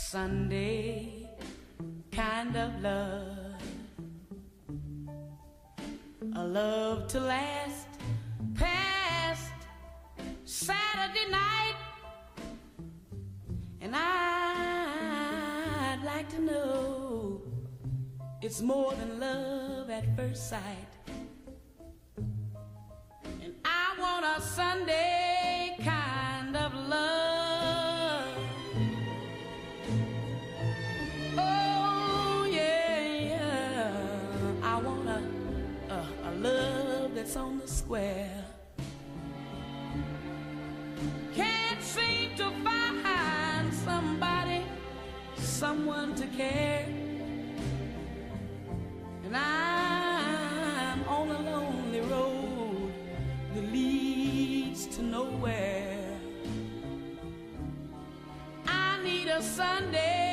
Sunday kind of love, a love to last past Saturday night. And I'd like to know it's more than love at first sight. And I want a Sunday kind of love. Oh yeah, yeah. I want a love that's on the square. Can't seem to find somebody, someone to care. And I'm on a lonely road that leads to nowhere. I need a Sunday